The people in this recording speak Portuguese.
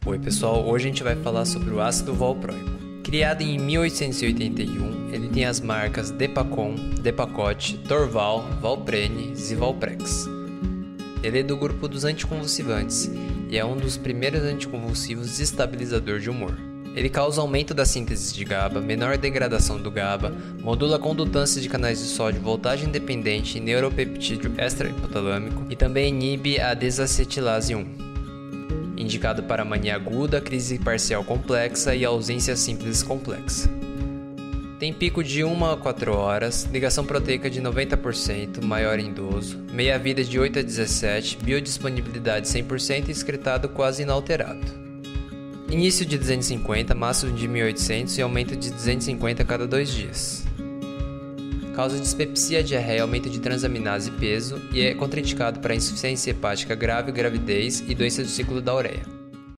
Oi pessoal, hoje a gente vai falar sobre o ácido valproico. Criado em 1881, ele tem as marcas Depacon, Depakote, Torval, Valprene e Valprex. Ele é do grupo dos anticonvulsivantes e é um dos primeiros anticonvulsivos estabilizador de humor. Ele causa aumento da síntese de GABA, menor degradação do GABA, modula a condutância de canais de sódio, voltagem dependente e neuropeptídeo extrahipotalâmico e também inibe a desacetilase 1. Indicado para mania aguda, crise parcial complexa e ausência simples complexa. Tem pico de 1 a 4 horas, ligação proteica de 90%, maior em idoso, meia-vida de 8 a 17, biodisponibilidade 100% e excretado quase inalterado. Início de 250, máximo de 1800 e aumento de 250 a cada 2 dias. Causa dispepsia, diarreia, aumento de transaminase e peso e é contraindicado para insuficiência hepática grave, gravidez e doença do ciclo da ureia.